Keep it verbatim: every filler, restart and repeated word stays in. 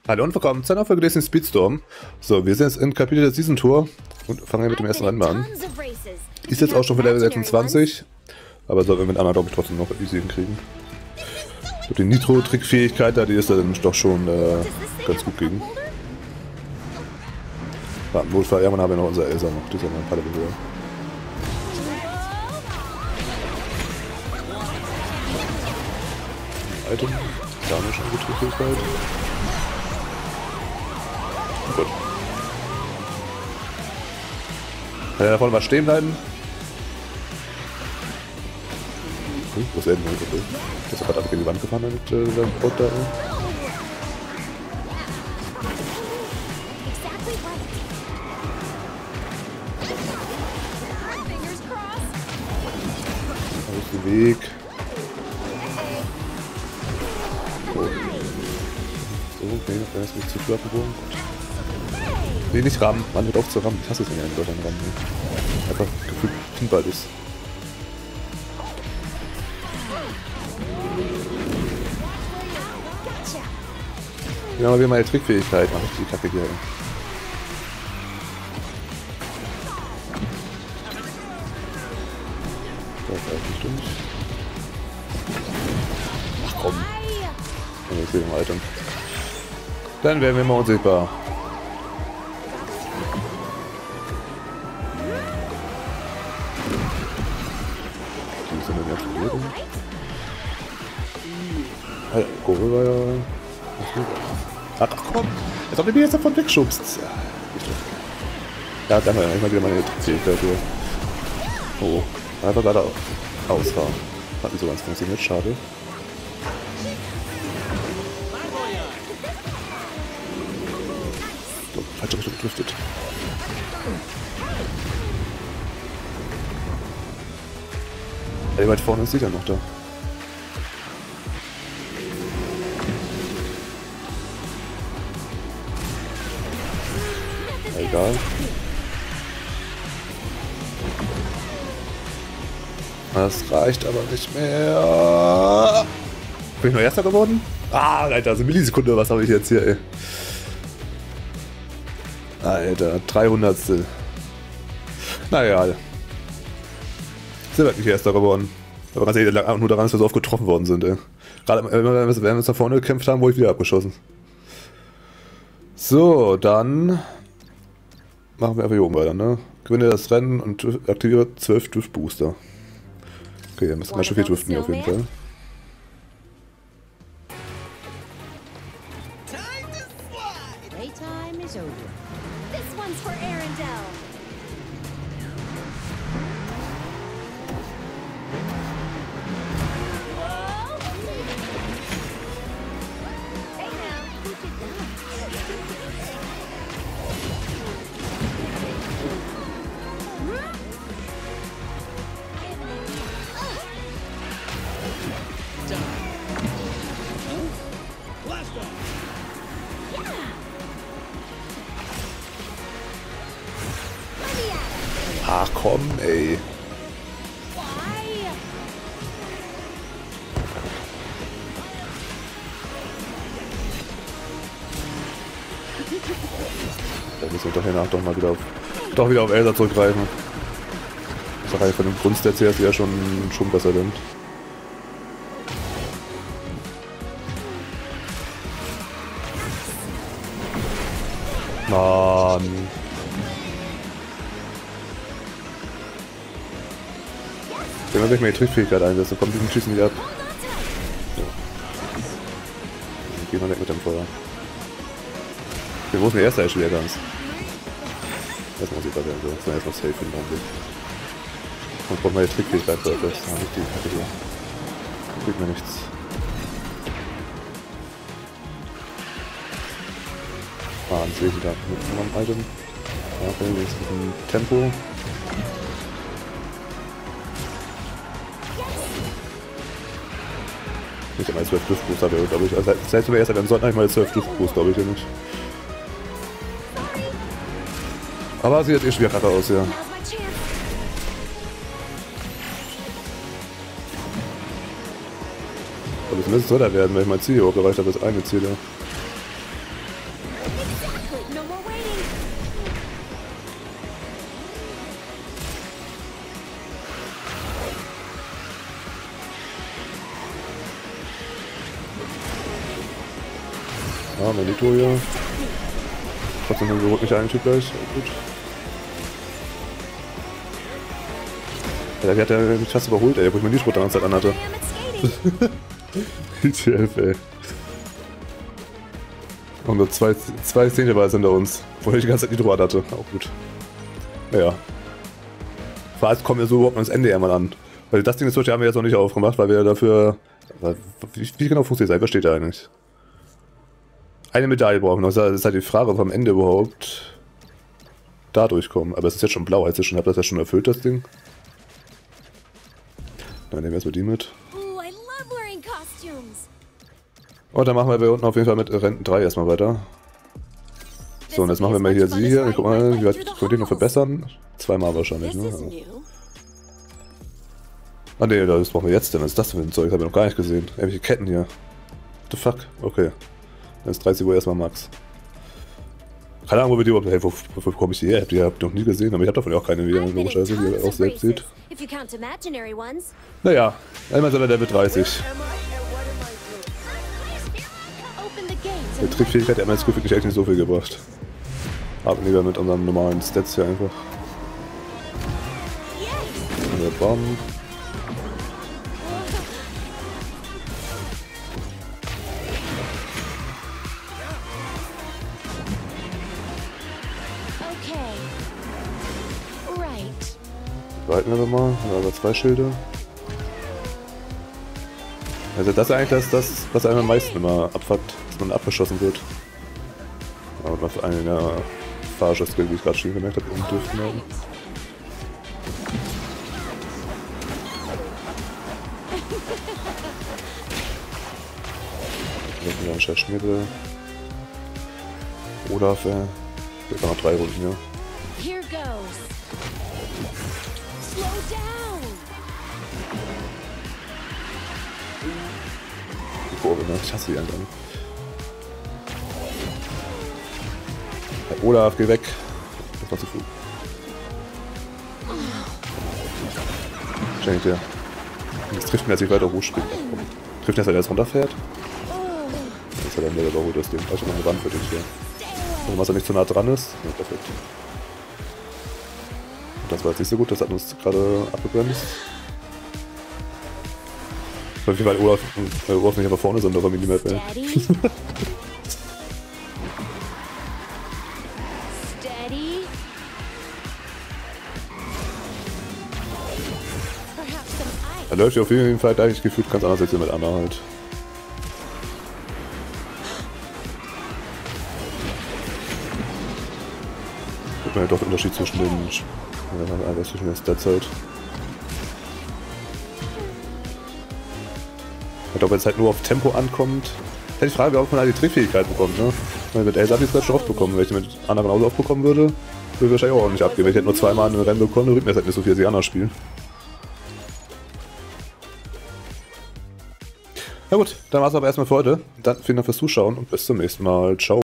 Hallo und willkommen zu einer Folge des Speedstorm. So, wir sind jetzt in Kapitel der Season Tour und fangen mit dem ersten Rennen an. Ist jetzt auch schon für Level sechsundzwanzig, aber sollten wir mit Anna, glaube ich, trotzdem noch easy hinkriegen. Und die Nitro-Trick-Fähigkeit da, die ist dann doch schon äh, ganz gut gegen. Ja, im Notfall irgendwann haben wir noch unser Elsa noch, die ist ja noch ein paar Level höher. Item, da haben wir schon gute Trickfähigkeit. Gut. Kann er da vorne mal stehen bleiben? Hm, wo ist er denn? Okay. Das ist gerade gegen die Wand gefahren mit äh, seinem Boot da. Da ist der Weg. So, okay, da ist nicht zu viel abgebogen. Nee, nicht rammen. Man wird oft zu rammen. Ich hasse es, wenn er in Deutschland rammen will. Einfach gefühlt Pinball ist. Ja, aber wir haben meine Trickfähigkeit. Mach ich die Kacke hier. Da ist eigentlich durch. Ach komm. Ja, ich sehe im Item. Dann werden wir mal unsichtbar. Hey, Goro war ja... Ach komm! Als ob du mir jetzt davon wegschubst! Ja, dann habe ich mal wieder meine Trickfähigkeit hier. Oh, einfach gerade ausfahren. Hat nicht so ganz funktioniert, schade. So, falsche Richtung gedriftet. Ey, weit vorne ist sie dann noch da. Egal. Das reicht aber nicht mehr. Bin ich noch Erster geworden? Ah, Alter, so eine Millisekunde, was habe ich jetzt hier, ey? Alter, dreihundertstel. Naja. Sind wir nicht Erster geworden. Aber ganz ehrlich, nur daran, dass wir so oft getroffen worden sind, ey. Gerade wenn wir uns da vorne gekämpft haben, wurde ich wieder abgeschossen. So, dann machen wir einfach hier oben weiter, ne? Gewinne das Rennen und aktiviere zwölf Drift-Booster. Okay, dann müssen wir schon viel driften hier auf jeden Fall. Ach komm, ey. Da müssen wir doch danach doch mal wieder auf, doch wieder auf Elsa zurückgreifen. Ich sag halt von dem Grundstats her ist sie ja schon, schon besser denn. Mann. Wenn man sich mal die Trickfähigkeit einsetzt, dann kommt diesen Schießen nicht ab. So. Dann gehen wir weg mit dem Feuer. Okay, wo ist der erste Eschel ganz? Erstmal sieht er werden, so. Das ist dann erstmal safe im Augenblick. Und braucht mal die Trickfähigkeit für das. Ah, nicht die Kacke hier. Kriegt mir nichts. Ah, dann sehe ich wieder mit einem Item. Ja, okay, jetzt mit dem Tempo. Ich habe mal zwölf Drift-Booster, glaube ich. Also, selbst wenn wir erst dann sollten eigentlich mal zwölf Drift-Booster, glaube ich ja nicht. Aber sieht jetzt eh schon wieder kacke aus, ja. Aber es müsste toller werden, wenn ich mein Ziel überhaupt erreicht habe, das eine Ziel, ja. No more waiting. Ja, Melito hier. Trotzdem berührt mich ein Typ gleich. Gut. Ja, der hat ja mich fast überholt, ey, wo ich mir die Sport die ganze Zeit anhatte. I T F, ey. Und nur zwei, zwei Szeneball hinter uns, wo ich die ganze Zeit Nitro hatte. Auch gut. Naja. Vorerst kommen wir so überhaupt ans Ende einmal an. Weil das Ding ist, haben wir jetzt noch nicht aufgemacht, weil wir dafür. Wie, wie genau funktioniert das? Was steht da eigentlich? Eine Medaille brauchen wir noch. Das ist halt die Frage, ob wir am Ende überhaupt da durchkommen. Aber es ist jetzt schon blau. Heißt das schon, habt ihr das ja schon erfüllt, das Ding? Dann nehmen wir erstmal die mit. Und dann machen wir hier unten auf jeden Fall mit Renten drei erstmal weiter. So, und jetzt machen wir mal hier sie hier. Guck mal, wie weit können wir den noch verbessern? Zweimal wahrscheinlich, ne? Also. Ah ne, das brauchen wir jetzt denn. Was ist das denn für ein Zeug? Das haben wir noch gar nicht gesehen. Irgendwelche Ketten hier. What the fuck? Okay. Dann ist dreißig Uhr erstmal Max. Keine Ahnung, wo wir die überhaupt. Hey, wo, wo, wo komme ich die her? Die habt ihr noch nie gesehen, aber ich hab davon auch keine wieder, logischerweise, die ihr auch selbst seht. Naja, einmal sind wir Level dreißig. Die Trickfähigkeit hat mir jetzt wirklich echt nicht so viel gebracht. Aber lieber mit unseren normalen Stats hier einfach. Der Baum. Weiten wir mal, da haben wir zwei Schilde. Also das ist eigentlich das, das was einem am meisten immer abfuckt, dass man abgeschossen wird. Ja, und auf einen der Fahrschuss-Skill, wie ich gerade schon gemerkt habe, im Dürften haben. Hier ist wieder ein scheiß Schnibbel. Olaf, äh, wird noch drei Runden, ja. Die Kurve, ne? Ich hasse die einfach. Herr Olaf, geh weg. Das war zu früh. Schenkt dir. Das trifft mir, dass ich weiter hochspringe. Trifft mir, dass er jetzt runterfährt? Das ist ja dann der überholt das Ding. Ich noch eine Wand für dich hier. Und was er nicht zu nah dran ist? Ja, perfekt. Das war jetzt nicht so gut, das hat uns gerade abgebremst. Auf jeden Fall Olaf, weil Olaf nicht aber vorne sind, aber Minimap, ey. Er läuft ja auf jeden Fall eigentlich gefühlt ganz anders als mit Anna halt. Gibt man ja doch den Unterschied zwischen den, ja, zwischen den Stats halt. Ich glaube, wenn es halt nur auf Tempo ankommt, hätte ich die Frage, wie oft man halt die Trickfähigkeit bekommt, ne? Weil mit Elsa habe ich es gerade schon oft bekommen. Wenn ich mit Anna genauso oft bekommen würde, würde ich wahrscheinlich auch nicht abgeben. Wenn ich hätte nur zweimal ein Rennen bekommen, dann bringt mir das halt nicht so viel, als ich Anna spiele. Na gut, dann war es aber erstmal für heute. Dann vielen Dank fürs Zuschauen und bis zum nächsten Mal. Ciao.